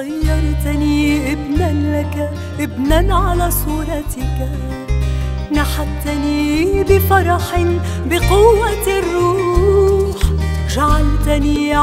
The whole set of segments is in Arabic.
صيرتني ابنا لك، ابنا على صورتك، نحتني بفرح بقوة الروح، جعلتني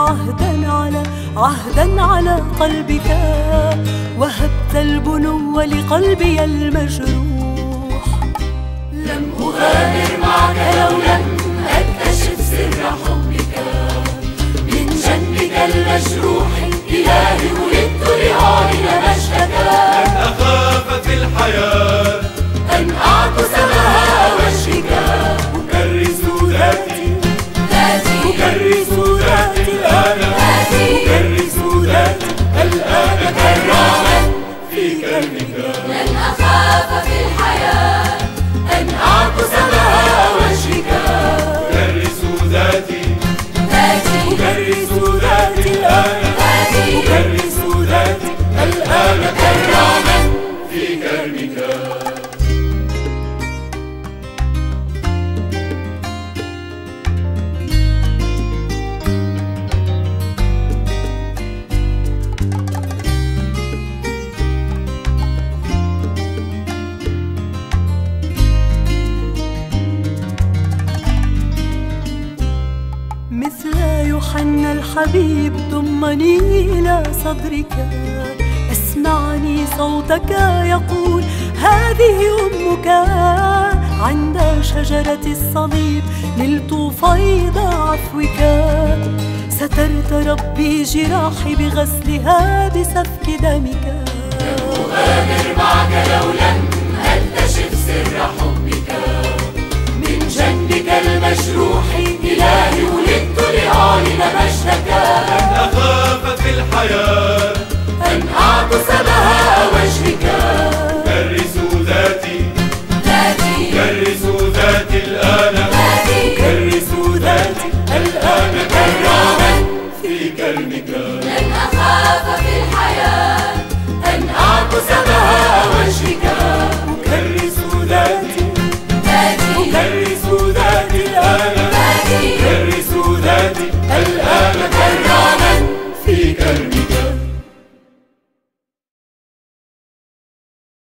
عهدا على قلبك، وهبت البنو لقلبي المجروح. لم أغامر معك لو لم أكتشف سر حبك، من جنبك المجروح إلهي ولدت لأعلن مجدك. لن أخاف في الحياة أن أعكس بهاء وجهك، أكرس ذاتي أكرس ذاتي الآن، أكرس ذاتي الآن كراما في كرمك. لن أخاف في الحياة أن أعكس بهاء وجهك، أكرس ذاتي أكرس ذاتي الآن، أكرس ذاتي الآن كراما في كرمك. مثل يوحنا الحبيب ضمني إلى صدرك، اسمعني صوتك يقول هذه أمك. عند شجرة الصليب نلت فيض عفوك، سترت ربي جراحي بغسلها بسفك دمك. أغامر معك لو لم أكتشف سر حبك، من جنبك المجروح إلهي ولدت لأعلن مجدك. لن أخاف في الحياة أن أعكس بهاء وجهك،